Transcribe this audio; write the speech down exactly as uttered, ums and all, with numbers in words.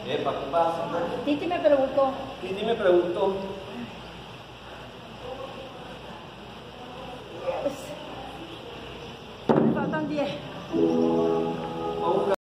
Epa, ¿qué pasa? Titi me preguntó. Titi me preguntó. Me faltan diez. Vamos a buscar